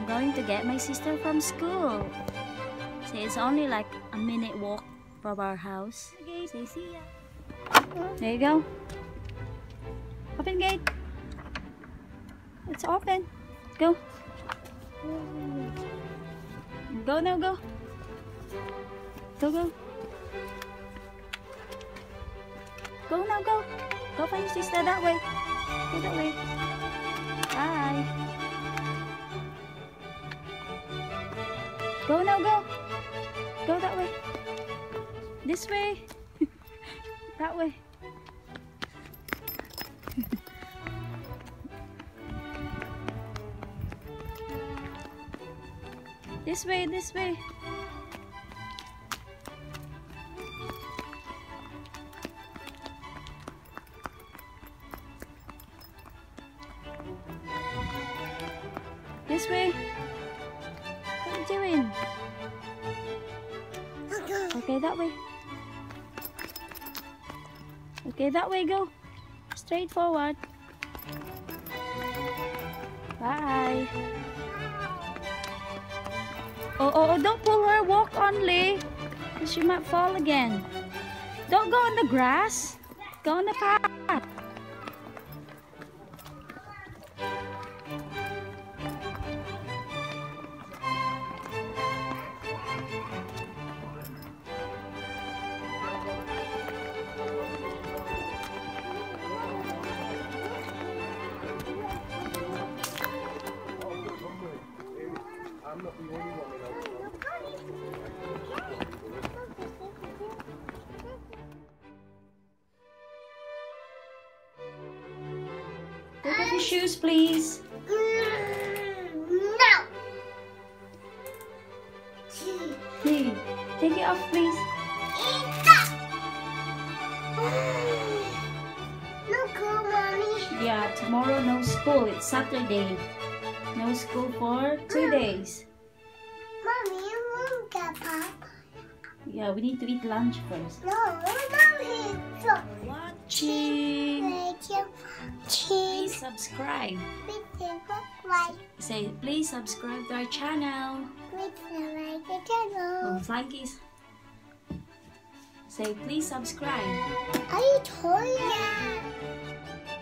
going to get my sister from school. Say it's only like a minute walk from our house. Say see ya. There you go. Open gate. It's open. Go. Go now, go. Go, go. Go now, go. Go find your sister that way. Go that way. Bye. Go now, go. Go that way. This way. That way. This way, this way. This way. What are you doing? Okay, that way. Okay, that way, go. Straight forward. Bye. Oh, don't pull her. Walk only. She might fall again. Don't go on the grass. Go on the path. I'm not the only one in our Take off your shoes, please. No. Hey, take it off, please. No school, Mommy. Yeah, tomorrow no school. It's Saturday. No school for 2 days. Mommy, you won't get Papa. Yeah, we need to eat lunch first. No, Mommy. So, Watching. thank you. Please subscribe. Please subscribe. Say, please subscribe to our channel. Please subscribe the channel. Flying kiss. Say, please subscribe. Are you told? Yeah.